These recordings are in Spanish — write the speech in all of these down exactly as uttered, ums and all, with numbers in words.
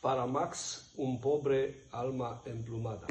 Para Max, un pobre alma emplumada.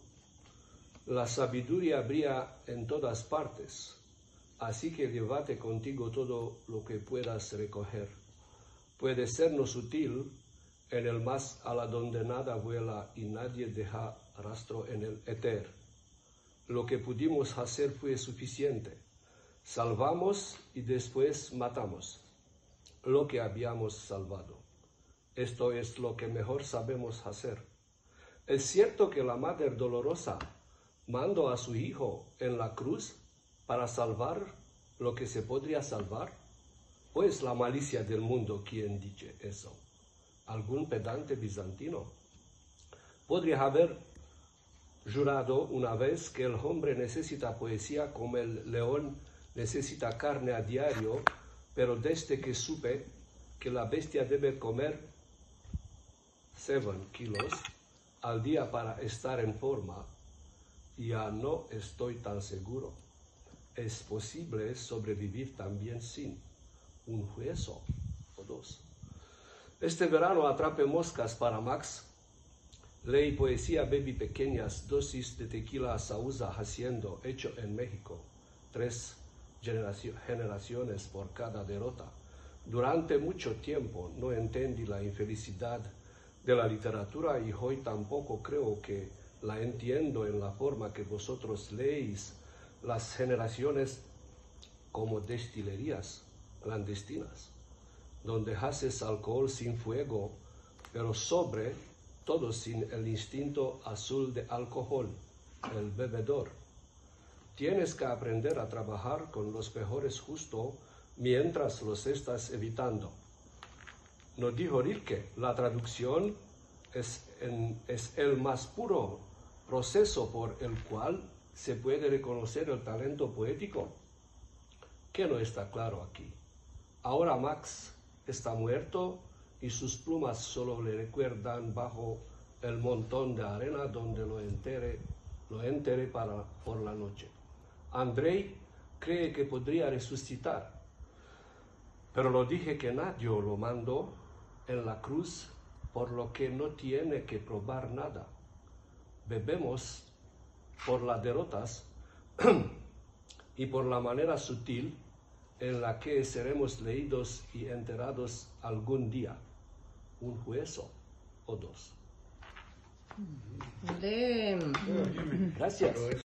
La sabiduría brilla en todas partes, así que llévate contigo todo lo que puedas recoger. Puede sernos útil en el más allá donde nada vuela y nadie deja rastro en el éter. Lo que pudimos hacer fue suficiente. Salvamos y después matamos lo que habíamos salvado. Esto es lo que mejor sabemos hacer. Es cierto que la Madre Dolorosa mandó a su Hijo en la cruz para salvar lo que se podría salvar. ¿O es la malicia del mundo quien dice eso? ¿Algún pedante bizantino? Podría haber jurado una vez que el hombre necesita poesía como el león necesita carne a diario, pero desde que supe que la bestia debe comer seven kilos al día para estar en forma, ya no estoy tan seguro. Es posible sobrevivir también sin un hueso o dos. Este verano atrape moscas para Max. Leí poesía, bebí pequeñas dosis de tequila Sauza haciendo, hecho en México. Tres generaciones por cada derrota. Durante mucho tiempo no entendí la infelicidad de la literatura y hoy tampoco creo que la entiendo en la forma que vosotros leéis las generaciones como destilerías clandestinas, donde haces alcohol sin fuego, pero sobre todo sin el instinto azul de alcohol, el bebedor. Tienes que aprender a trabajar con los peores justo mientras los estás evitando. Nos dijo Rilke, la traducción es, en, es el más puro proceso por el cual se puede reconocer el talento poético. ¿Qué no está claro aquí? Ahora Max está muerto y sus plumas solo le recuerdan bajo el montón de arena donde lo enterré, lo enterré para, por la noche. Andrei cree que podría resucitar, pero lo dije que nadie lo mandó en la cruz, por lo que no tiene que probar nada. Bebemos por las derrotas y por la manera sutil en la que seremos leídos y enterrados algún día, un hueso o dos. Bien. Gracias.